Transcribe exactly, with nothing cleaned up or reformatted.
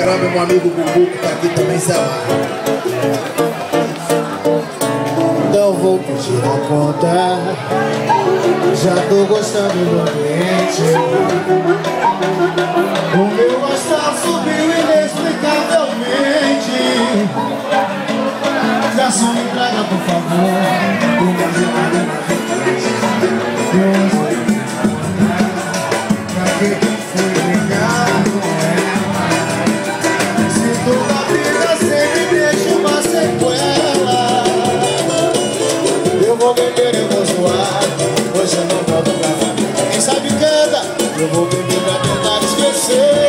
geral, meu amigo Gugu, que tá aqui também, se amarra. Então vou pedir a conta. Já tô gostando do ambiente. O meu astral subiu inexplicavelmente. Garçom, me traga, por favor, uma gelada na frente. Pra que que foi ligar com ela? Se toda vida sempre deixa uma sequela. Eu vou beber, eu vou zoar. Hoje eu não volto pra família. Quem sabe canta. Eu vou beber pra tentar esquecer.